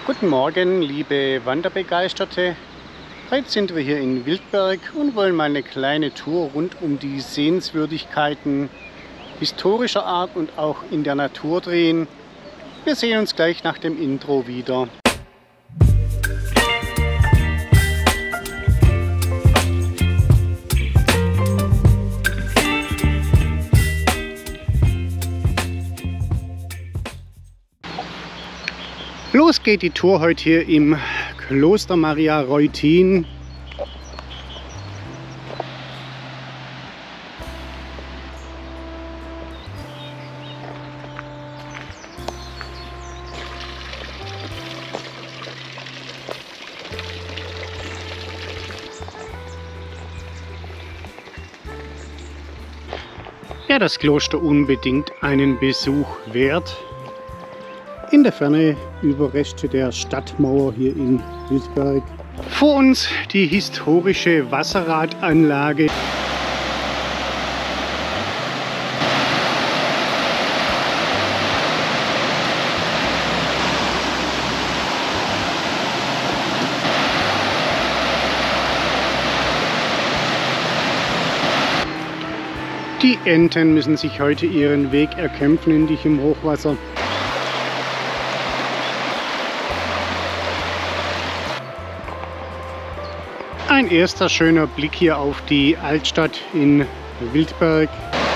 Guten Morgen, liebe Wanderbegeisterte. Heute sind wir hier in Wildberg und wollen mal eine kleine Tour rund um die Sehenswürdigkeiten historischer Art und auch in der Natur drehen. Wir sehen uns gleich nach dem Intro wieder. Los geht die Tour heute hier im Kloster Maria Reutin. Ja, das Kloster unbedingt einen Besuch wert. In der Ferne Überreste der Stadtmauer hier in Wildberg. Vor uns die historische Wasserradanlage. Die Enten müssen sich heute ihren Weg erkämpfen in dichem Hochwasser. Ein erster schöner Blick hier auf die Altstadt in Wildberg.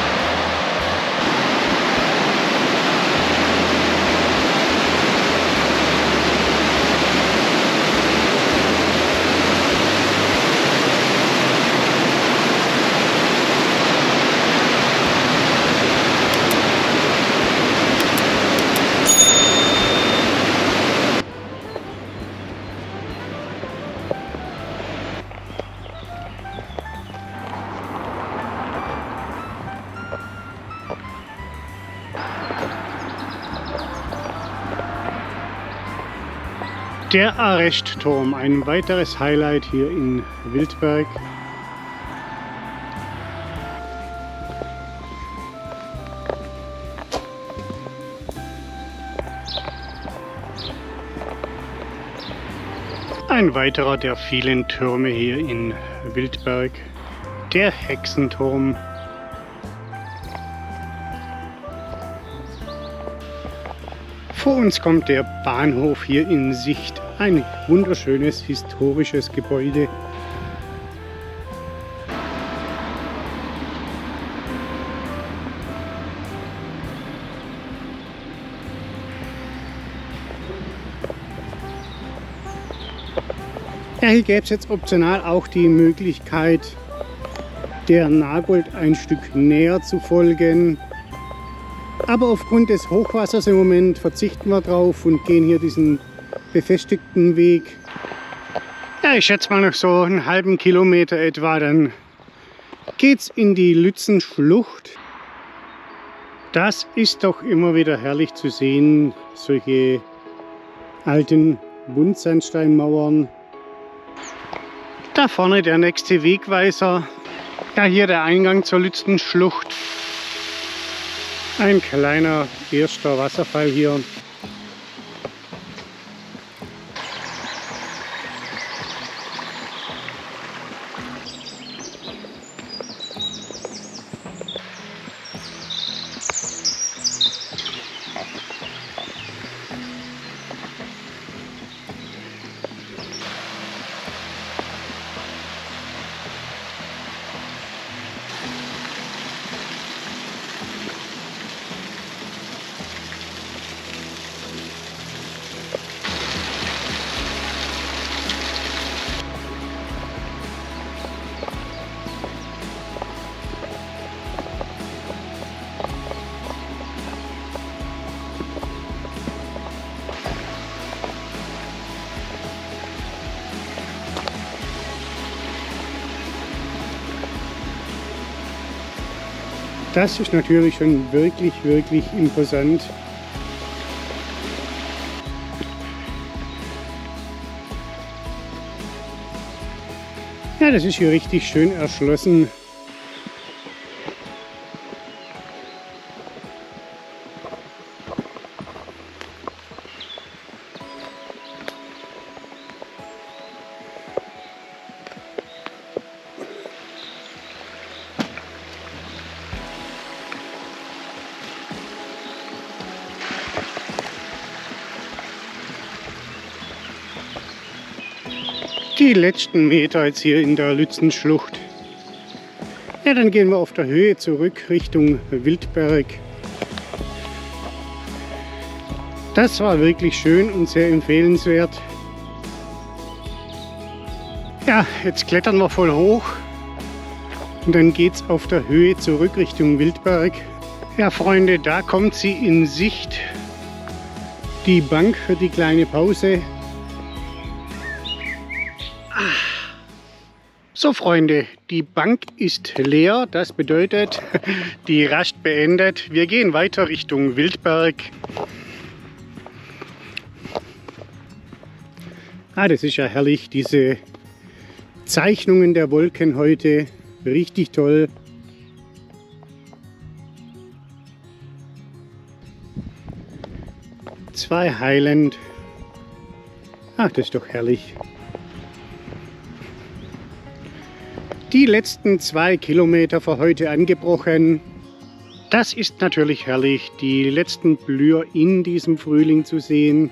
Der Arrestturm, ein weiteres Highlight hier in Wildberg. Ein weiterer der vielen Türme hier in Wildberg, der Hexenturm. Vor uns kommt der Bahnhof hier in Sicht. Ein wunderschönes historisches Gebäude. Ja, hier gäbe es jetzt optional auch die Möglichkeit, der Nagold ein Stück näher zu folgen. Aber aufgrund des Hochwassers im Moment verzichten wir drauf und gehen hier diesen befestigten Weg. Ja, ich schätze mal noch so einen halben Kilometer etwa, dann geht's in die Lützenschlucht. Das ist doch immer wieder herrlich zu sehen, solche alten Buntsandsteinmauern. Da vorne der nächste Wegweiser. Ja, hier der Eingang zur Lützenschlucht. Ein kleiner erster Wasserfall hier. Das ist natürlich schon wirklich imposant. Ja, das ist hier richtig schön erschlossen. Die letzten Meter jetzt hier in der Lützenschlucht. Ja, dann gehen wir auf der Höhe zurück Richtung Wildberg. Das war wirklich schön und sehr empfehlenswert. Ja, jetzt klettern wir voll hoch und dann geht es auf der Höhe zurück Richtung Wildberg. Ja, Freunde, da kommt sie in Sicht. Die Bank für die kleine Pause. So Freunde, die Bank ist leer, das bedeutet, die Rast beendet. Wir gehen weiter Richtung Wildberg. Das ist ja herrlich, diese Zeichnungen der Wolken heute, richtig toll. Zwei Highland. Ach, das ist doch herrlich. Die letzten 2 Kilometer für heute angebrochen. Das ist natürlich herrlich, die letzten Blüher in diesem Frühling zu sehen.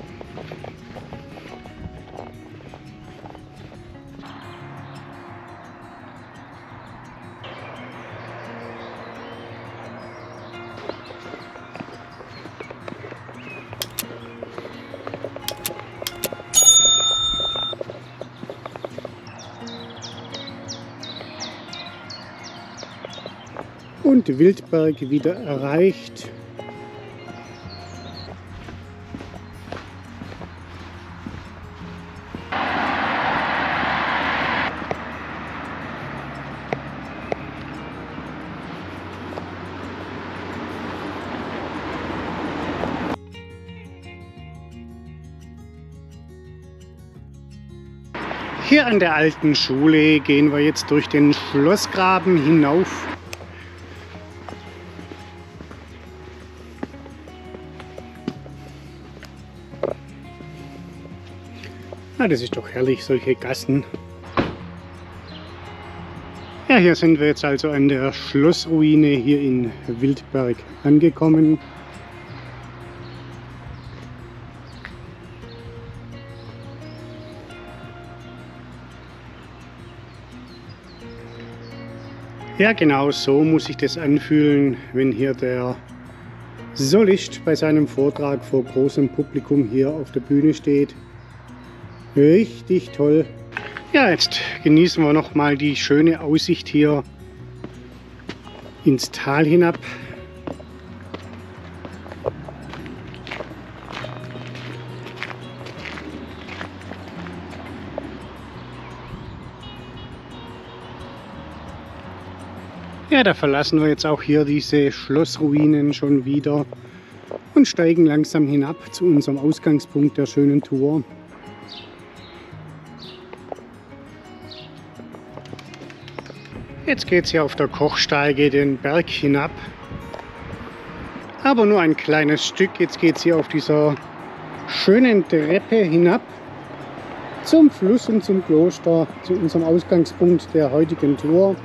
Und Wildberg wieder erreicht. Hier an der alten Schule gehen wir jetzt durch den Schlossgraben hinauf. Das ist doch herrlich, solche Gassen. Ja, hier sind wir jetzt also an der Schlossruine hier in Wildberg angekommen. Ja, genau so muss sich das anfühlen, wenn hier der Solist bei seinem Vortrag vor großem Publikum hier auf der Bühne steht. Richtig toll. Ja, jetzt genießen wir noch mal die schöne Aussicht hier ins Tal hinab. Ja, da verlassen wir jetzt auch hier diese Schlossruinen schon wieder und steigen langsam hinab zu unserem Ausgangspunkt der schönen Tour. Jetzt geht es hier auf der Kochsteige den Berg hinab, aber nur ein kleines Stück. Jetzt geht es hier auf dieser schönen Treppe hinab zum Fluss und zum Kloster, zu unserem Ausgangspunkt der heutigen Tour.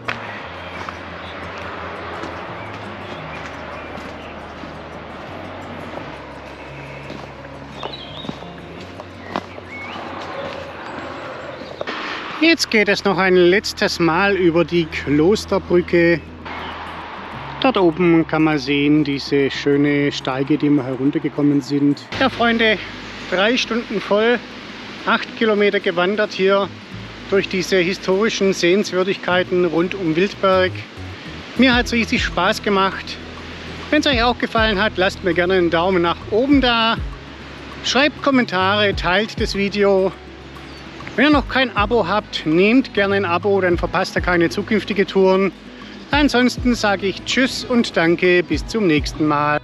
Jetzt geht es noch ein letztes Mal über die Klosterbrücke. Dort oben kann man sehen, diese schöne Steige, die wir heruntergekommen sind. Ja, Freunde, 3 Stunden voll, 8 Kilometer gewandert hier durch diese historischen Sehenswürdigkeiten rund um Wildberg. Mir hat es richtig Spaß gemacht. Wenn es euch auch gefallen hat, lasst mir gerne einen Daumen nach oben da. Schreibt Kommentare, teilt das Video. Wenn ihr noch kein Abo habt, nehmt gerne ein Abo, dann verpasst ihr keine zukünftige Touren. Ansonsten sage ich Tschüss und danke, bis zum nächsten Mal.